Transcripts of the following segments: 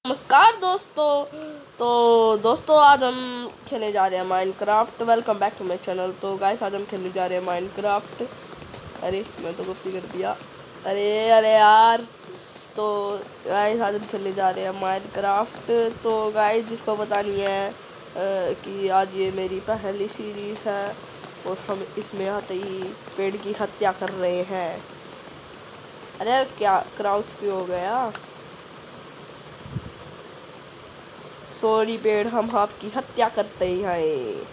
नमस्कार दोस्तों। तो दोस्तों आज हम खेलने जा रहे हैं Minecraft. Welcome back to my channel. तो गाइस आज हम खेलने जा रहे हैं माइनक्राफ्ट। अरे मैं तो कॉपी कर दिया। अरे अरे यार। तो गाइस आज हम खेलने जा रहे हैं माइनक्राफ्ट। तो गाइस जिसको पता नहीं है कि आज ये मेरी पहली सीरीज़ है और हम इसमें आते ही पेड़ की हत्या कर रहे हैं। अरे यार क्या क्राउच क्यों हो गया। सॉरी पेड़, हम आपकी हत्या करते हैं।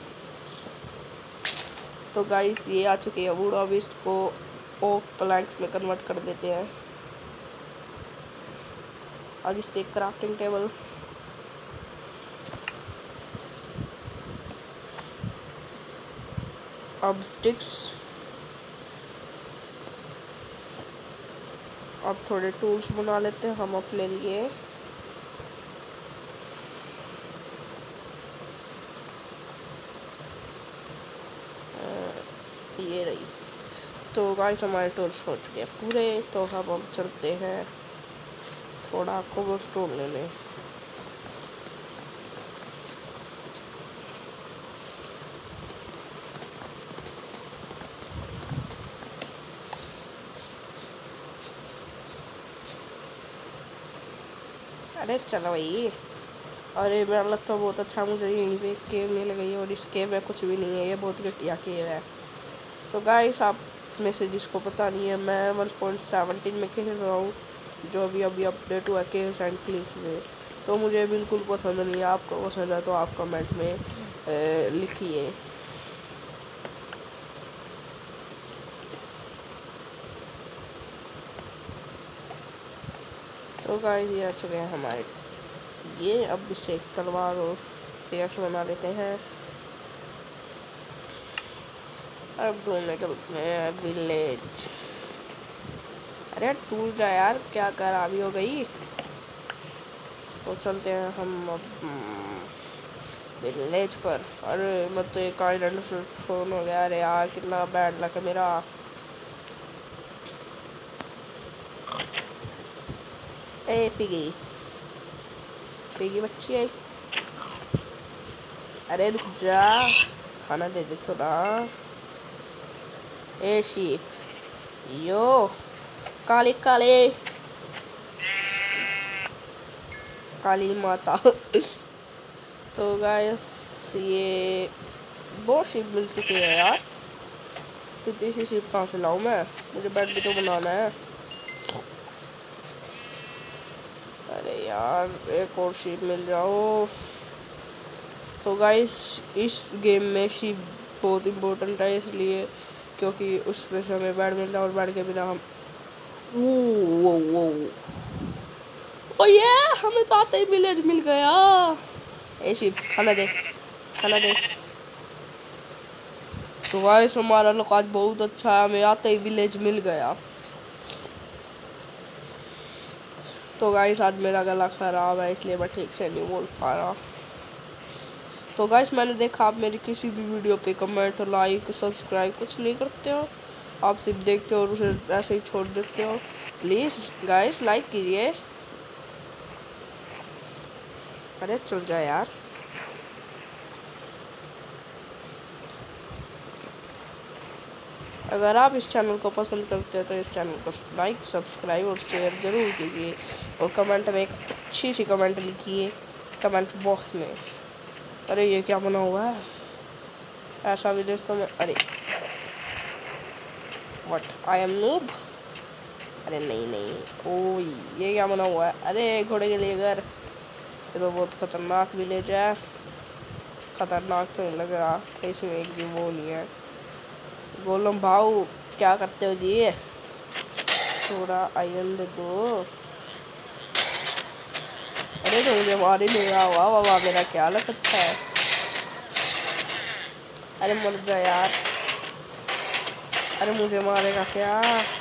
तो गाइस ये आ चुके हैं वुड। अब इसको ओक प्लैंक्स में कन्वर्ट कर देते हैं। अब इससे क्राफ्टिंग टेबल, अब स्टिक्स, अब थोड़े टूल्स बना लेते हैं हम अपने लिए। ये रही। तो गाइस हमारे टूल्स हो चुके हैं पूरे। तो अब हम चलते हैं थोड़ा कोबलस्टोन लेने। अरे चलो भाई। अरे मेरा लगता है बहुत अच्छा, मुझे यहीं पे केव मिल गई है और इस केव में कुछ भी नहीं है। ये बहुत घटिया केव है। तो गाइस आप में से जिसको पता नहीं है, मैं 1.17 में खेल रहा हूँ, जो अभी अभी अपडेट हुआ केव्स एंड क्लिफ्स में। तो मुझे बिल्कुल पसंद नहीं है। आपको पसंद है तो आप कमेंट में लिखिए। तो गाइस ये आ चुके हैं हमारे ये। अब इससे एक तलवार और पिकैक्स बना लेते हैं। अब ढूंढने चलते हैं विलेज। अरे टूट जा यार, क्या खराबी हो गई। तो चलते हैं हम अब विलेज पर। अरे मत तो एक आइलैंड फोन हो गया। अरे यार कितना बैड लक है मेरा। ए पिगी, पिगी बच्ची आई। अरे रुक जा, खाना दे दे थोड़ा। ए शीप, यो काली काली काली माता। तो गाइस ये 2 शिप मिल चुके हैं यार। फिर तीसरी शिप कहाँ से लाऊं मैं? मुझे बेड भी तो बनाना है। अरे यार एक और शिप मिल जाओ। तो गाइस इस गेम में शिप बहुत इम्पोर्टेंट है, इसलिए क्योंकि उसमें से हमें बेड मिलता है और बेड के बिना हम ओ ये हमें तो आते ही विलेज मिल गया। ए शिप खाना दे, खाना दे। तो गाइस हमारा लोग आज बहुत अच्छा है, हमें आते ही विलेज मिल गया। तो गाइस आज मेरा गला खराब है इसलिए मैं ठीक से नहीं बोल पा रहा। तो गाइस मैंने देखा आप मेरी किसी भी वीडियो पे कमेंट, लाइक, सब्सक्राइब कुछ नहीं करते हो। आप सिर्फ देखते हो और उसे ऐसे ही छोड़ देते हो। प्लीज़ गाइस लाइक कीजिए। अरे चल जा यार। अगर आप इस चैनल को पसंद करते हैं तो इस चैनल को लाइक, सब्सक्राइब और शेयर ज़रूर कीजिए। और कमेंट में एक अच्छी सी कमेंट लिखिए कमेंट बॉक्स में। अरे ये क्या बना हुआ है ऐसा विलेज तो मैं। अरे व्हाट, आई एम नूब। अरे नहीं नहीं, ओ ये क्या बना हुआ है। अरे घोड़े के लिए घर। ये तो बहुत खतरनाक विलेज है। खतरनाक तो नहीं लग रहा, इसमें एक भी वो नहीं है। गोलम भाऊ क्या करते हो जी? थोड़ा आयरन दे दो। अरे तो मुझे मार ही नहीं रहा। वाह वाह वाह, मेरा क्या लक अच्छा है। अरे मर जा यार। अरे मुझे मारेगा क्या?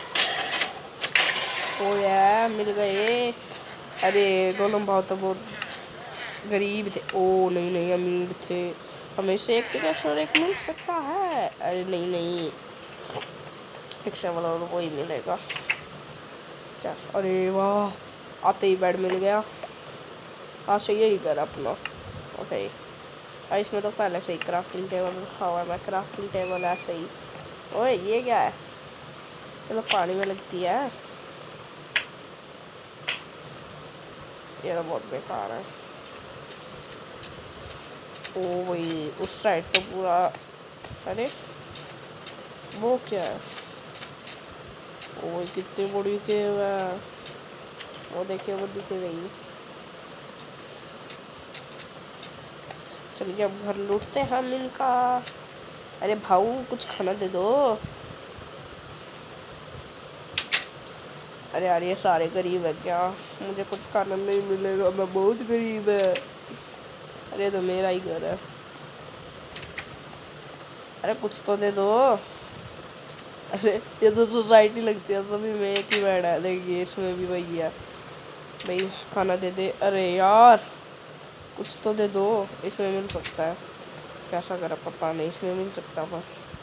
ओ यार मिल गए। अरे गोलम भाव तो बहुत गरीब थे। ओ नहीं नहीं, अमीर थे। हमें से एक पिकैक्स और एक मिल सकता है। अरे नहीं नहीं, पिक्चर वाला और वही मिलेगा क्या? अरे वाह, आते ही बेड मिल गया। हाँ सही है घर अपना। ओके इसमें तो पहले से ही क्राफ्टिंग टेबल रखा हुआ है। मैं क्राफ्टिंग टेबल ऐसे ही। ओए ये क्या है? चलो पानी में लगती है। ये तो बहुत बेकार है। ओ भाई उस साइड तो पूरा। अरे वो क्या है? ओ कितनी बड़ी केव है। वो देखिए वो दिख रही। चलिए अब घर लूटते हैं हम इनका। अरे भाऊ कुछ खाना दे दो। अरे यार ये सारे गरीब है क्या? मुझे कुछ खाना नहीं मिलेगा, मैं बहुत गरीब है। अरे तो मेरा ही घर है। अरे कुछ तो दे दो। अरे ये तो सोसाइटी लगती है, सभी में एक ही बेड है। देखिए इसमें भी वही है। भाई खाना दे दे। अरे यार कुछ तो दे दो। इसमें मिल सकता है, कैसा करा पता नहीं, इसमें मिल सकता पर।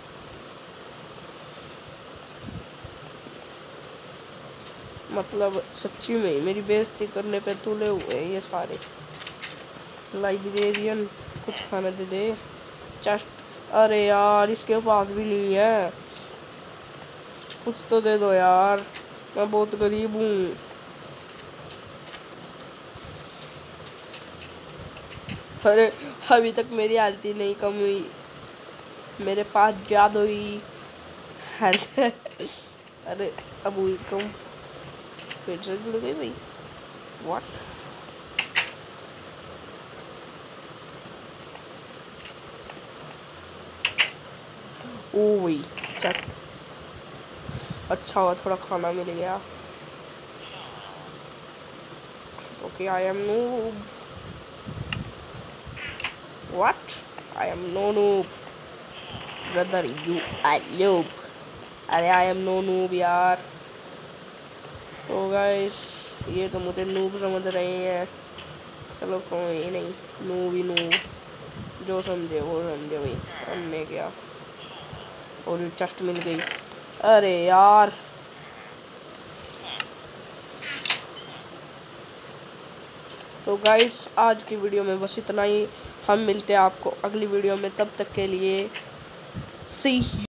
मतलब सच्ची में ही मेरी बेइज्जती करने पे तुले हुए हैं ये सारे। लाइब्रेरियन कुछ खाना दे दे। चस्ट। अरे यार इसके पास भी नहीं है। कुछ तो दे दो यार, मैं बहुत गरीब हूँ। अरे अभी तक मेरी हालत ही नहीं कम हुई। मेरे पास जादुई हेल्थ है। अरे अब हुई कम। फिर से जुड़ गई भाई। व्हाट? ओ भाई चक। अच्छा हुआ थोड़ा खाना मिल गया। Okay I am noob. What? I am no noob brother, you I noob. अरे आई एम नो नूब यार। तो गाइस ये तो मुझे नूब समझ रहे हैं। चलो कोई नहीं, नूब ही नूब, जो समझे वो समझे भाई। हमने क्या। और ये चेस्ट मिल गई। अरे यार तो गाइस आज की वीडियो में बस इतना ही। हम मिलते हैं आपको अगली वीडियो में, तब तक के लिए सी।